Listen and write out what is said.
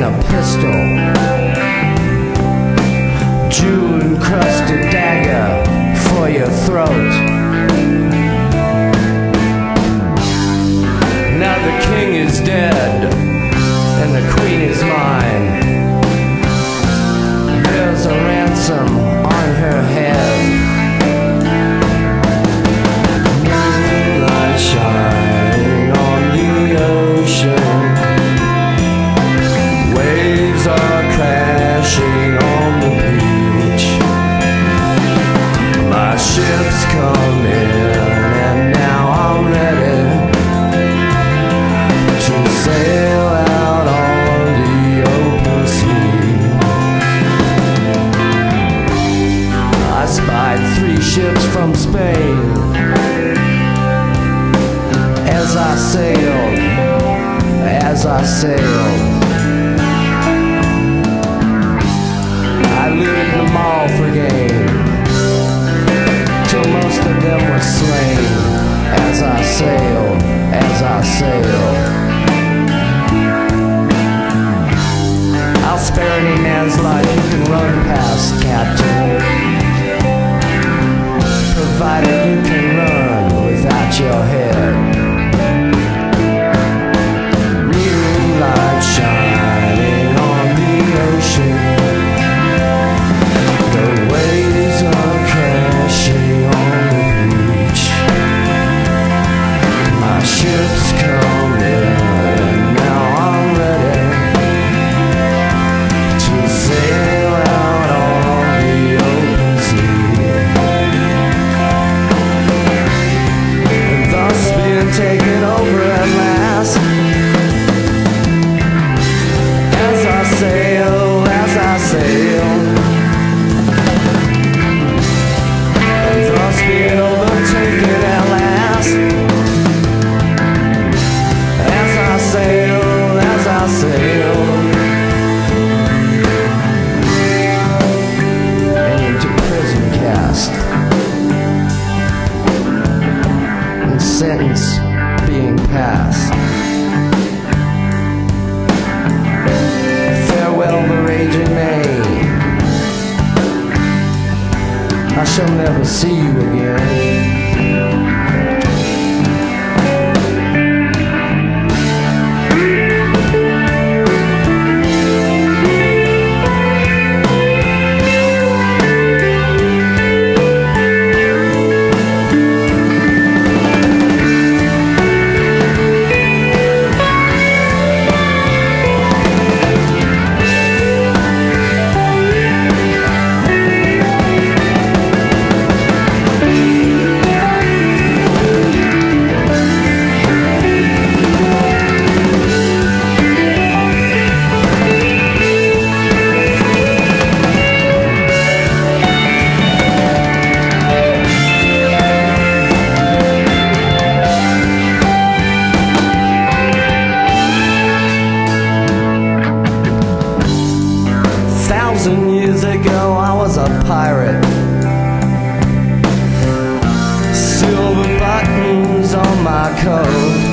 a pistol, jewel-encrusted dagger for your throat. Now the king is dead and the queen is mine. There's a ransom on her head. Moonlight shining on the ocean, waves are crashing on the beach. My ship's come in and now I'm ready to sail out on the open sea. I spied 3 ships from Spain as I sailed, I lured them all for gain, till most of them were slain. As I sailed, I'll spare any man's life you can run past, Captain, provided you can run without your head. Moonlight shining on the ocean, the waves are crashing on the beach. My ship's come in and now I'm ready to sail out on the open sea, and thus being taken over at last. As I sail, and thus being overtaken at last. As I sail, and into prison cast, and sentence being passed. Farewell the raging main, I shall never see you again. Years ago I was a pirate, silver buttons on my coat.